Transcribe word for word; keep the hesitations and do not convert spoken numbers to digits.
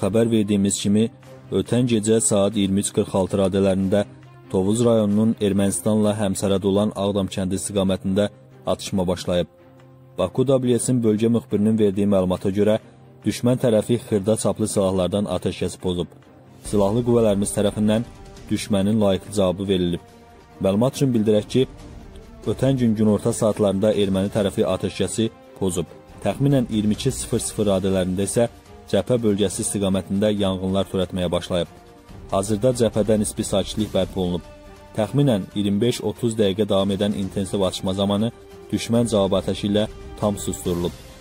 xəbər verdiyimiz kimi, ötən gecə saat iyirmi üç qırx altı radələrində Tovuz rayonunun Ermənistanla həmsərhəd olan Ağdam kəndi istiqamətində atışma başlayıb. Baku W S-in bölgə müxbirinin verdiyi məlumata görə, düşmən tərəfi xırda çaplı silahlardan atəşkəsi pozub. Silahlı qüvvələrimiz tərəfindən düşmənin layiqli cavabı verilib. Məlumat üçün bildirək ki, ötən gün günorta saatlarında erməni tərəfi atəşkəsi pozub. Təxminən iyirmi iki sıfır sıfır radələrində isə cəbhə bölgəsi istiqamətində yanğınlar törətməyə başlayıb. Hazırda cəbhədə nisbi sakitlik bərpa olunub. Təxminən iyirmi beş otuz dəqiqə davam edən intensiv atışma zamanı düşmən cavab atəşi ilə tam susdurulub.